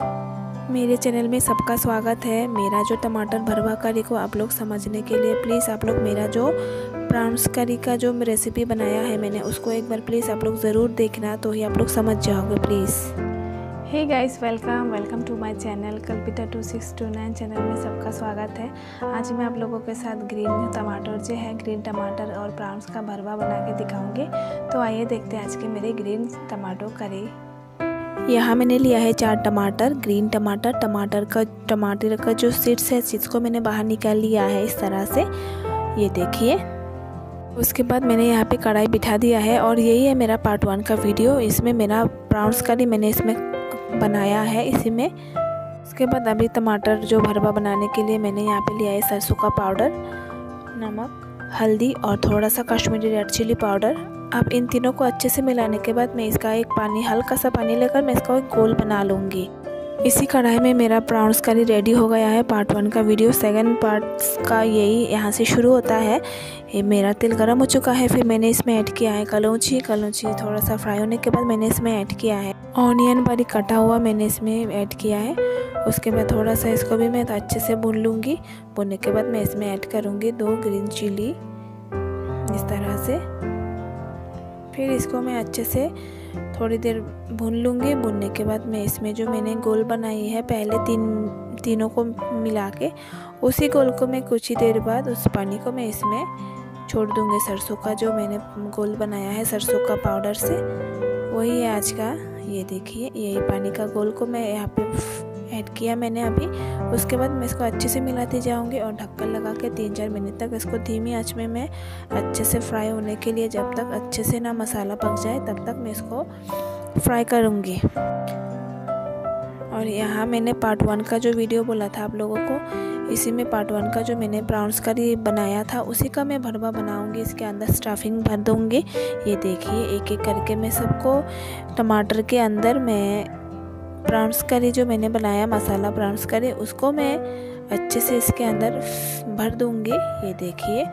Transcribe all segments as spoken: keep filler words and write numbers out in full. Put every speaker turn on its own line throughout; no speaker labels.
मेरे चैनल में सबका स्वागत है। मेरा जो टमाटर भरवा करी को आप लोग समझने के लिए प्लीज़ आप लोग मेरा जो प्रॉन्स करी का जो रेसिपी बनाया है मैंने उसको एक बार प्लीज़ आप लोग ज़रूर देखना, तो ही आप लोग समझ जाओगे please. Hey guys, welcome welcome to my channel Kalpita two six two nine channel में सबका स्वागत है। आज मैं आप लोगों के साथ ग्रीन टमाटर जो है ग्रीन टमाटर और प्रॉन्स का भरवा बना के दिखाऊंगी। तो आइए देखते हैं आज की मेरी ग्रीन टमाटो करी। यहाँ मैंने लिया है चार टमाटर, ग्रीन टमाटर। टमाटर का टमाटर का जो सीड्स है सीड्स को मैंने बाहर निकाल लिया है इस तरह से, ये देखिए। उसके बाद मैंने यहाँ पे कढ़ाई बिठा दिया है और यही है मेरा पार्ट वन का वीडियो। इसमें मेरा प्रॉन्स करी मैंने इसमें बनाया है इसी में। उसके बाद अभी टमाटर जो भरवा बनाने के लिए मैंने यहाँ पे लिया है सरसों का पाउडर, नमक, हल्दी और थोड़ा सा कश्मीरी रेड चिली पाउडर। अब इन तीनों को अच्छे से मिलाने के बाद मैं इसका एक पानी हल्का सा पानी लेकर मैं इसका एक गोल बना लूँगी। इसी कढ़ाई में मेरा प्रॉन्स करी रेडी हो गया है। पार्ट वन का वीडियो सेकंड पार्ट का यही यहाँ से शुरू होता है। ये मेरा तेल गर्म हो चुका है। फिर मैंने इसमें ऐड किया है कलौंजी। कलौंजी थोड़ा सा फ्राई होने के बाद मैंने इसमें ऐड किया है ऑनियन बारीक कटा हुआ, मैंने इसमें ऐड किया है। उसके बाद थोड़ा सा इसको भी मैं अच्छे से भून लूँगी। भूनने के बाद मैं इसमें ऐड करूँगी दो ग्रीन चिली इस तरह से। फिर इसको मैं अच्छे से थोड़ी देर भून लूँगी। भूनने के बाद मैं इसमें जो मैंने गोल बनाई है पहले तीन तीनों को मिला के, उसी गोल को मैं कुछ ही देर बाद उस पानी को मैं इसमें छोड़ दूँगी। सरसों का जो मैंने गोल बनाया है सरसों का पाउडर से, वही है आज का। ये देखिए, यही पानी का गोल को मैं यहाँ पे ऐड किया मैंने अभी। उसके बाद मैं इसको अच्छे से मिलाती जाऊंगी और ढक्कन लगा के तीन चार मिनट तक इसको धीमी आंच में मैं अच्छे से फ्राई होने के लिए, जब तक अच्छे से ना मसाला पक जाए तब तक मैं इसको फ्राई करूंगी। और यहाँ मैंने पार्ट वन का जो वीडियो बोला था आप लोगों को, इसी में पार्ट वन का जो मैंने प्रॉन्स करी बनाया था उसी का मैं भरवा बनाऊंगी। इसके अंदर स्टफिंग भर दूंगी। ये देखिए, एक एक करके मैं सबको टमाटर के अंदर मैं प्रॉन्स करी जो मैंने बनाया मसाला प्रॉन्स करी उसको मैं अच्छे से इसके अंदर भर दूंगी। ये देखिए,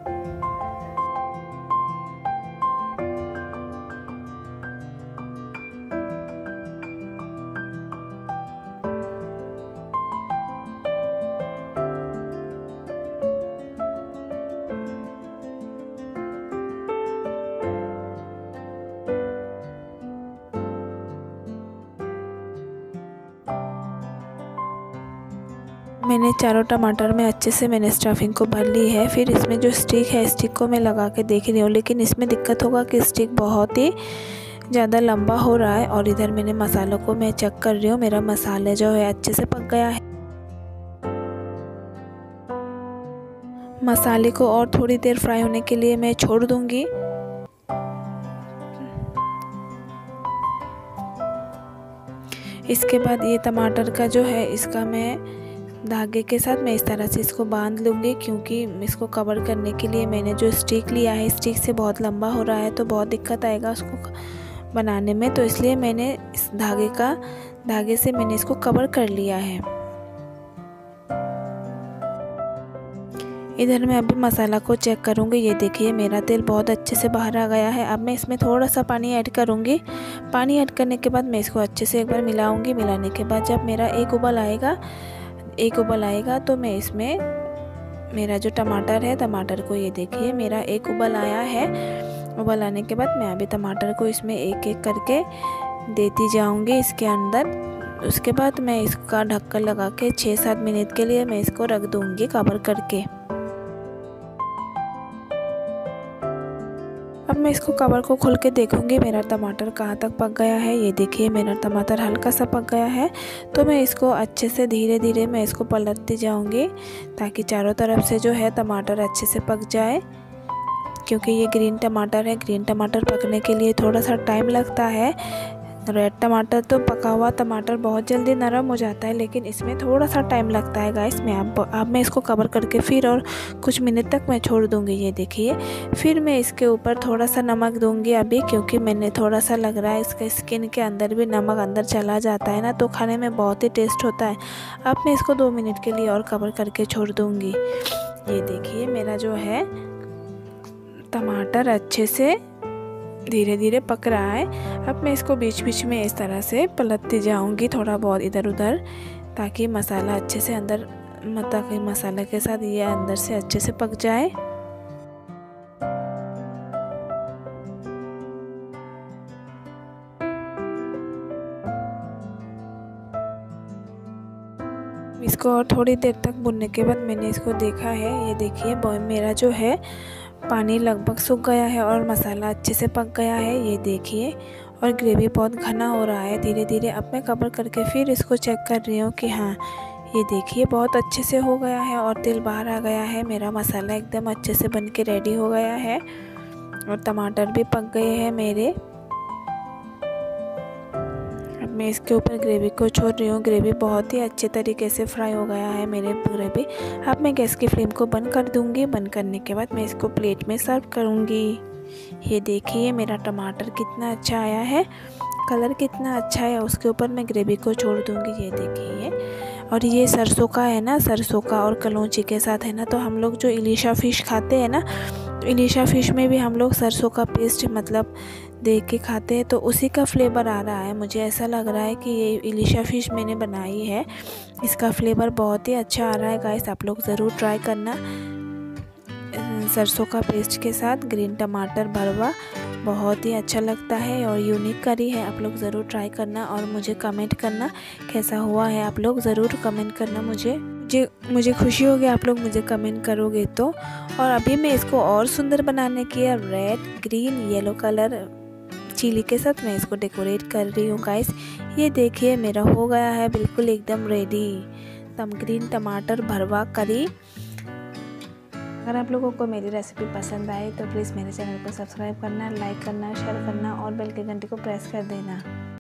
मैंने चारों टमाटर में अच्छे से मैंने स्टफिंग को भर ली है। फिर इसमें जो स्टिक है स्टिक को मैं लगा के देख रही हूँ, लेकिन इसमें दिक्कत होगा कि स्टिक बहुत ही ज़्यादा लंबा हो रहा है। और इधर मैंने मसालों को मैं चेक कर रही हूँ, मेरा मसाले जो है अच्छे से पक गया है। मसाले को और थोड़ी देर फ्राई होने के लिए मैं छोड़ दूँगी। इसके बाद ये टमाटर का जो है इसका मैं धागे के साथ मैं इस तरह से इसको बांध लूँगी, क्योंकि इसको कवर करने के लिए मैंने जो स्टिक लिया है स्टिक से बहुत लंबा हो रहा है तो बहुत दिक्कत आएगा उसको बनाने में। तो इसलिए मैंने इस धागे का धागे से मैंने इसको कवर कर लिया है। इधर मैं अभी मसाला को चेक करूँगी। ये देखिए, मेरा तेल बहुत अच्छे से बाहर आ गया है। अब मैं इसमें थोड़ा सा पानी ऐड करूँगी। पानी ऐड करने के बाद मैं इसको अच्छे से एक बार मिलाऊँगी। मिलाने के बाद जब मेरा एक उबाल आएगा एक उबाल आएगा तो मैं इसमें मेरा जो टमाटर है टमाटर को, ये देखिए मेरा एक उबाल आया है। उबाल आने के बाद मैं अभी टमाटर को इसमें एक एक करके देती जाऊंगी इसके अंदर। उसके बाद मैं इसका ढक्कन लगा के छः सात मिनट के लिए मैं इसको रख दूंगी कवर करके। अब मैं इसको कवर को खोल के देखूंगी मेरा टमाटर कहाँ तक पक गया है। ये देखिए, मेरा टमाटर हल्का सा पक गया है। तो मैं इसको अच्छे से धीरे धीरे मैं इसको पलटती जाऊंगी ताकि चारों तरफ से जो है टमाटर अच्छे से पक जाए, क्योंकि ये ग्रीन टमाटर है। ग्रीन टमाटर पकने के लिए थोड़ा सा टाइम लगता है। रेड टमाटर तो पका हुआ टमाटर बहुत जल्दी नरम हो जाता है, लेकिन इसमें थोड़ा सा टाइम लगता है गाइस। मैं अब अब मैं इसको कवर करके फिर और कुछ मिनट तक मैं छोड़ दूंगी। ये देखिए, फिर मैं इसके ऊपर थोड़ा सा नमक दूंगी अभी, क्योंकि मैंने थोड़ा सा लग रहा है इसके स्किन के अंदर भी नमक अंदर चला जाता है ना, तो खाने में बहुत ही टेस्ट होता है। अब मैं इसको दो मिनट के लिए और कवर करके छोड़ दूँगी। ये देखिए, मेरा जो है टमाटर अच्छे से धीरे धीरे पक रहा है। अब मैं इसको बीच बीच में इस तरह से पलटती जाऊंगी, थोड़ा बहुत इधर उधर, ताकि मसाला अच्छे से अंदर ताकि मसाले के साथ ये अंदर से अच्छे से पक जाए। इसको और थोड़ी देर तक भुनने के बाद मैंने इसको देखा है, ये देखिए मेरा जो है पानी लगभग सूख गया है और मसाला अच्छे से पक गया है, ये देखिए। और ग्रेवी बहुत घना हो रहा है धीरे धीरे। अब मैं कवर करके फिर इसको चेक कर रही हूँ कि हाँ, ये देखिए बहुत अच्छे से हो गया है और तेल बाहर आ गया है। मेरा मसाला एकदम अच्छे से बन के रेडी हो गया है और टमाटर भी पक गए हैं मेरे। अब मैं इसके ऊपर ग्रेवी को छोड़ रही हूँ। ग्रेवी बहुत ही अच्छे तरीके से फ्राई हो गया है मेरे ग्रेवी। अब मैं गैस की फ्लेम को बंद कर दूँगी। बंद करने के बाद मैं इसको प्लेट में सर्व करूँगी। ये देखिए मेरा टमाटर कितना अच्छा आया है, कलर कितना अच्छा है। उसके ऊपर मैं ग्रेवी को छोड़ दूँगी, ये देखिए। और ये सरसों का है ना, सरसों का और कलौंजी के साथ है ना। तो हम लोग जो इलिशा फ़िश खाते हैं ना, इलिशा फ़िश में भी हम लोग सरसों का पेस्ट मतलब दे के खाते हैं, तो उसी का फ्लेवर आ रहा है। मुझे ऐसा लग रहा है कि ये इलिशा फ़िश मैंने बनाई है, इसका फ्लेवर बहुत ही अच्छा आ रहा है गाइस। आप लोग ज़रूर ट्राई करना। सरसों का पेस्ट के साथ ग्रीन टमाटर भरवा बहुत ही अच्छा लगता है और यूनिक करी है। आप लोग ज़रूर ट्राई करना और मुझे कमेंट करना कैसा हुआ है। आप लोग ज़रूर कमेंट करना, मुझे मुझे मुझे खुशी होगी आप लोग मुझे कमेंट करोगे तो। और अभी मैं इसको और सुंदर बनाने के लिए red green yellow colour chilli के साथ मैं इसको डेकोरेट कर रही हूँ गाइस। ये देखिए मेरा हो गया है बिल्कुल एकदम रेडी तम ग्रीन टमाटर भरवा करी। अगर आप लोगों को मेरी रेसिपी पसंद आए तो प्लीज़ मेरे चैनल को सब्सक्राइब करना, लाइक करना, शेयर करना और बेल के घंटे को प्रेस कर देना।